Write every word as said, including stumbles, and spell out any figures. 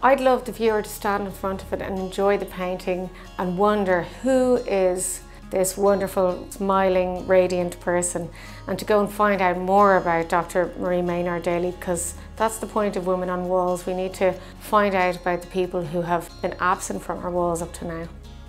I'd love the viewer to stand in front of it and enjoy the painting and wonder who is this wonderful, smiling, radiant person, and to go and find out more about Doctor Marie Maynard Daly, because that's the point of Women on Walls. We need to find out about the people who have been absent from our walls up to now.